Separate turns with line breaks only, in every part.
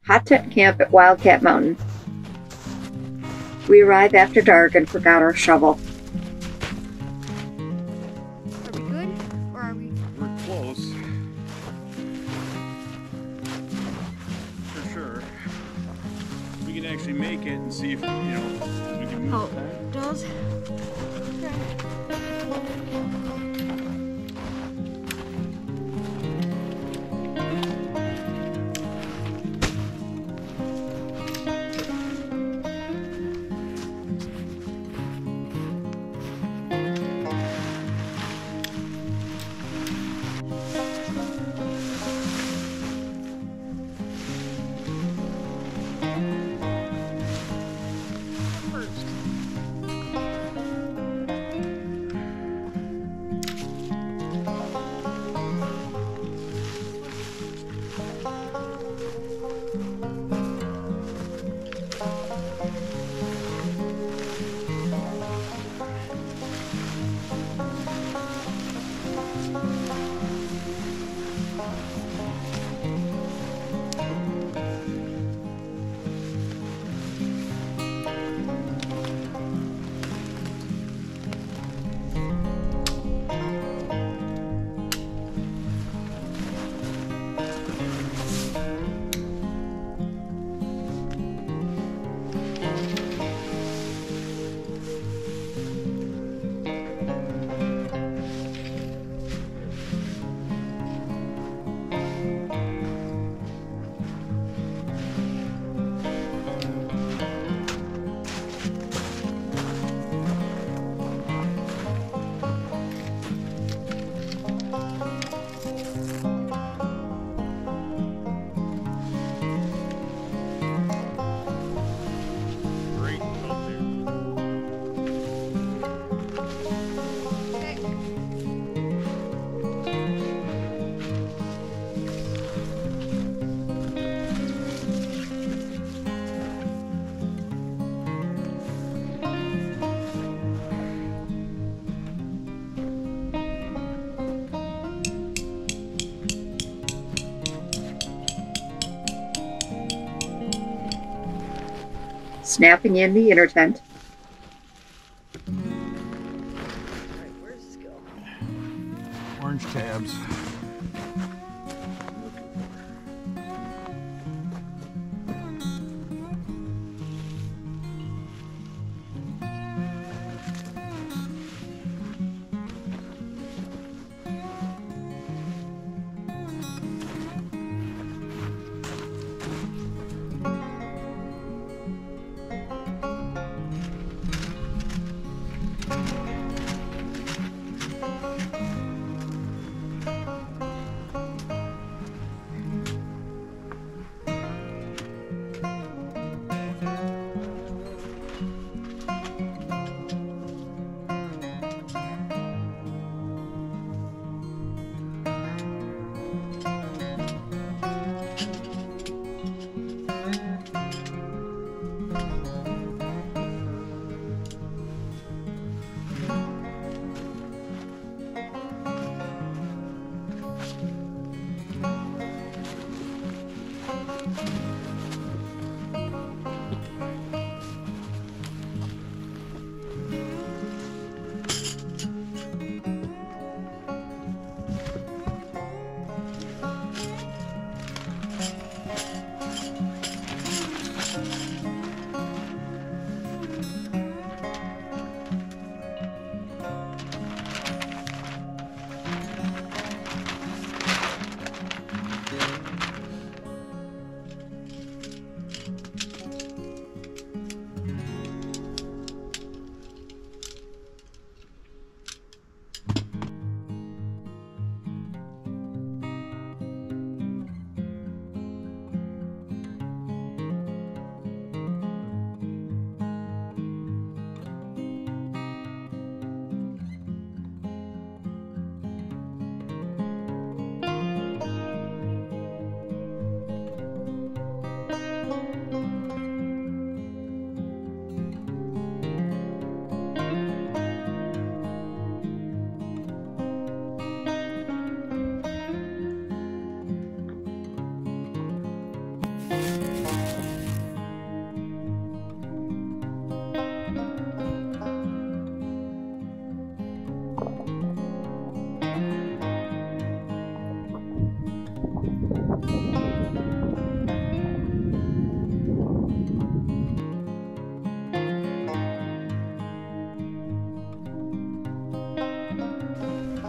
Hot tent camp at Wildcat Mountain. We arrived after dark and forgot our shovel.
Are we good? Or are we?
We're close. For sure. We can actually make it and see if, we can move
Oh,
that.
does?
Snapping in the inner tent.
Alright, where's this go?
Orange tabs.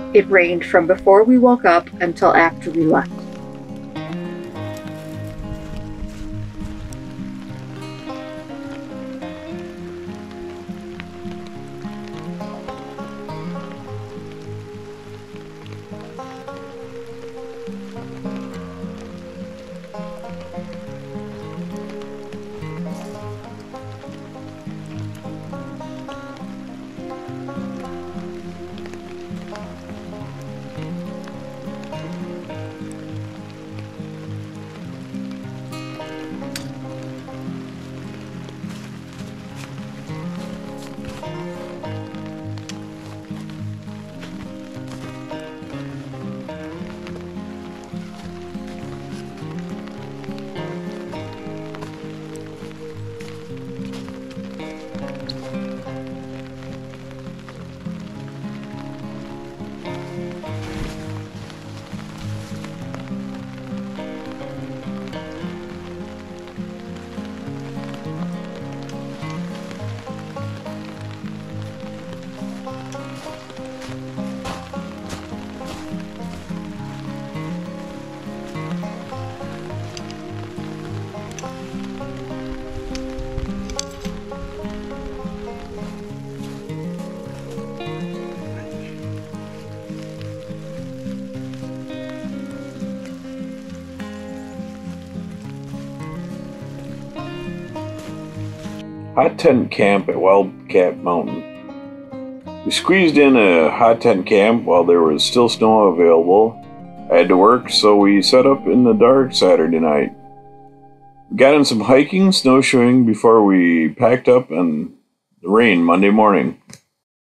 It rained from before we woke up until after we left.
Hot tent camp at Wildcat Mountain. We squeezed in a hot tent camp while there was still snow available. I had to work, so we set up in the dark Saturday night. We got in some hiking, snowshoeing before we packed up in the rain Monday morning.